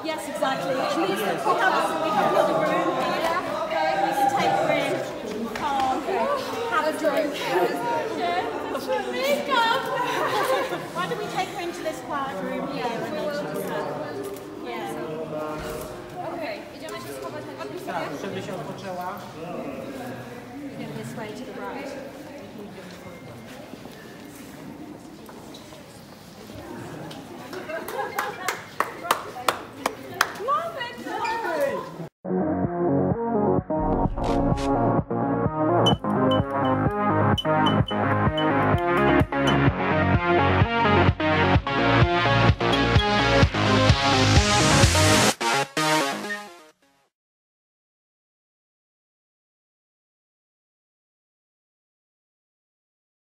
Yes, exactly. Which means that we have another room here. We can take her in, calm, have a drink. Why don't we take her into this quiet room here? Okej, idziemy się schować na Tak, żeby się odpoczęła. This way to the right.